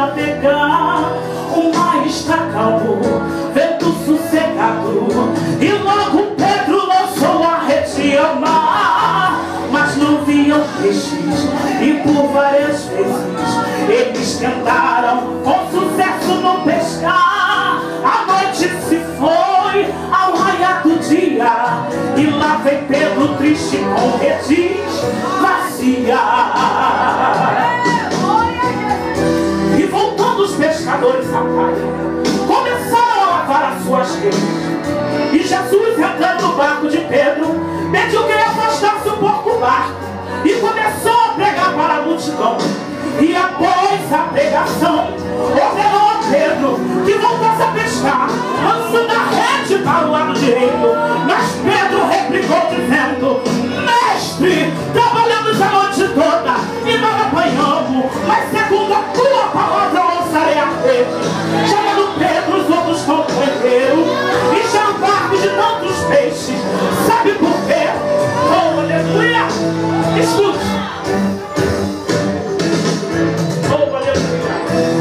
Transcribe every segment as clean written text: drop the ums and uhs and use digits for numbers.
navegar, o mar está calmo, vento sossegado, e logo Pedro lançou a rede ao mar. Mas não viam peixes, e por várias vezes eles tentaram com sucesso não pescar. A noite se foi ao raiar do dia, e lá vem Pedro triste com redes vazias. E voltando os pescadores à praia, começaram a lavar as suas redes. E Jesus, entrando no barco de Pedro, pediu que ele afastasse um pouco o barco e começou a pregar para a multidão. E após a pregação, ordenou a Pedro que voltasse a pescar, lançando a rede para o lado direito. Mas Pedro replicou dizendo: Mestre, trabalhamos a noite toda e não apanhamos, mas segundo a tua palavra eu lançarei a rede. Chamando Pedro, os outros companheiros, e já o barco de tantos peixes. Sabe por quê? Oh, aleluia! Escute. Oh, aleluia!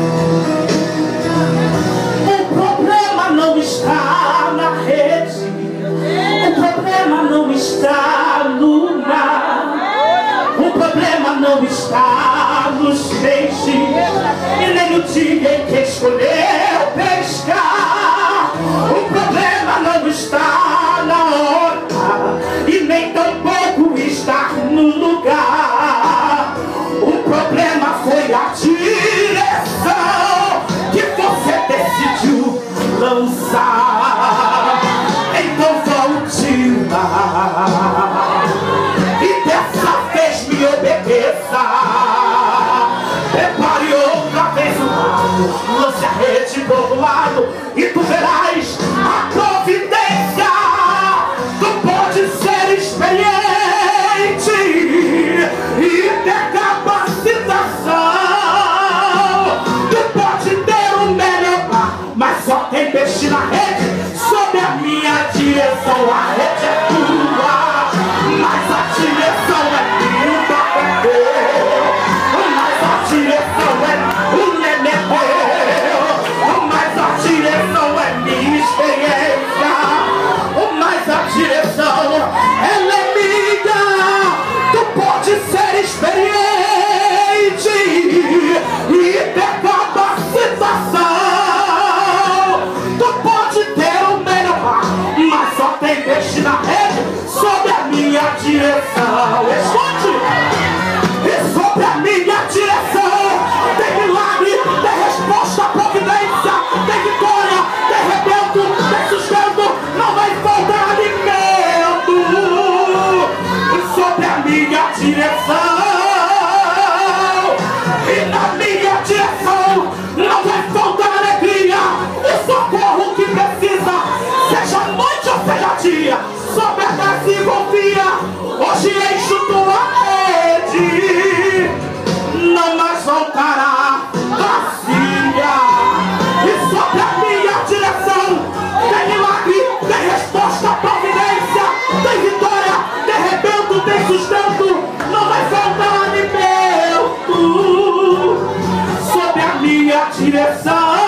O problema não está na rede, o problema não está no mar, o problema não está nos peixes, e nem no dia em que escolheu pescar. O problema não está na hora, e nem tampouco está no lugar. O problema foi a direção que você decidiu lançar. Então volte lá e dessa vez me obedeça. Prepare outra vez o barco, lance a rede do outro lado e tu verás a providência. Tu pode ser experiente e ter capacitação. Tu pode ter o melhor mar, mas só tem peixe na rede. Sob a minha direção a rede é tua, mas a direção é minha, o barco é teu. Mas a direção é o neném é teu. Mas a direção é minha experiência. Mas a direção ela é minha. Tu pode ser experiente e ter capacitação. Tu pode ter o melhor, mas só tem peixe na rede. Sob a minha direção, escute. E sobre a minha direção tem milagre, tem resposta, providência, tem vitória, tem rebento, tem sustento, não vai faltar alimento. E sobre a minha direção, e na minha direção não vai faltar alegria. O socorro que precisa, seja noite ou seja dia, sobre a casa e confia. Hoje encho tua rede, não mais voltará vazia. E sobre a minha direção tem milagre, tem resposta, providência, tem vitória, tem rebento, tem sustento, não vai faltar alimento. Sobre a minha direção